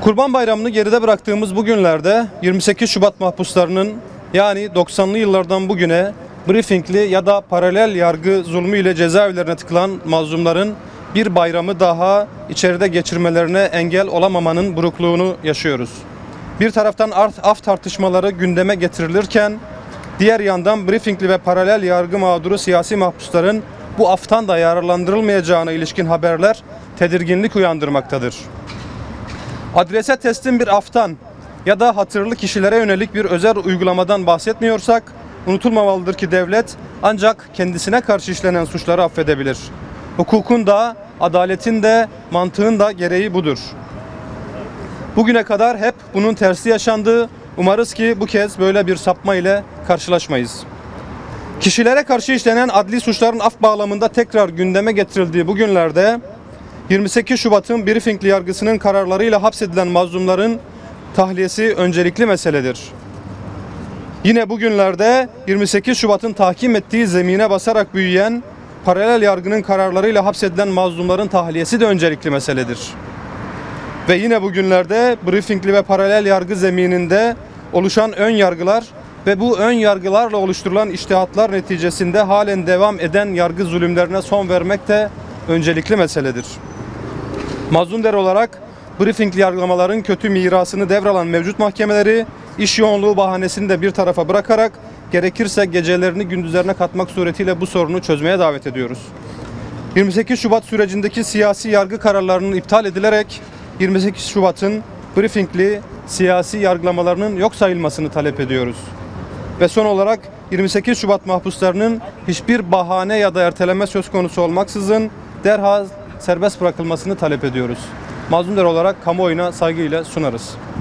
Kurban Bayramı'nı geride bıraktığımız bu günlerde 28 Şubat mahpuslarının yani 90'lı yıllardan bugüne briefingli ya da paralel yargı zulmüyle cezaevlerine tıkılan mazlumların bir bayramı daha içeride geçirmelerine engel olamamanın burukluğunu yaşıyoruz. Bir taraftan af tartışmaları gündeme getirilirken diğer yandan briefingli ve paralel yargı mağduru siyasi mahpusların bu aftan da yararlandırılmayacağına ilişkin haberler tedirginlik uyandırmaktadır. Adrese teslim bir aftan ya da hatırlı kişilere yönelik bir özel uygulamadan bahsetmiyorsak unutulmamalıdır ki devlet ancak kendisine karşı işlenen suçları affedebilir. Hukukun da, adaletin de, mantığın da gereği budur. Bugüne kadar hep bunun tersi yaşandı. Umarız ki bu kez böyle bir sapma ile karşılaşmayız. Kişilere karşı işlenen adli suçların af bağlamında tekrar gündeme getirildiği bu günlerde 28 Şubat'ın briefingli yargısının kararlarıyla hapsedilen mazlumların tahliyesi öncelikli meseledir. Yine bugünlerde 28 Şubat'ın tahkim ettiği zemine basarak büyüyen paralel yargının kararlarıyla hapsedilen mazlumların tahliyesi de öncelikli meseledir. Ve yine bugünlerde briefingli ve paralel yargı zemininde oluşan ön yargılar ve bu ön yargılarla oluşturulan içtihatlar neticesinde halen devam eden yargı zulümlerine son vermek de öncelikli meseledir. Mazlumlar olarak briefingli yargılamaların kötü mirasını devralan mevcut mahkemeleri iş yoğunluğu bahanesini de bir tarafa bırakarak gerekirse gecelerini gündüzlerine katmak suretiyle bu sorunu çözmeye davet ediyoruz. 28 Şubat sürecindeki siyasi yargı kararlarının iptal edilerek 28 Şubat'ın briefingli siyasi yargılamalarının yok sayılmasını talep ediyoruz. Ve son olarak 28 Şubat mahpuslarının hiçbir bahane ya da erteleme söz konusu olmaksızın derhal serbest bırakılmasını talep ediyoruz. Mazlumlar olarak kamuoyuna saygıyla sunarız.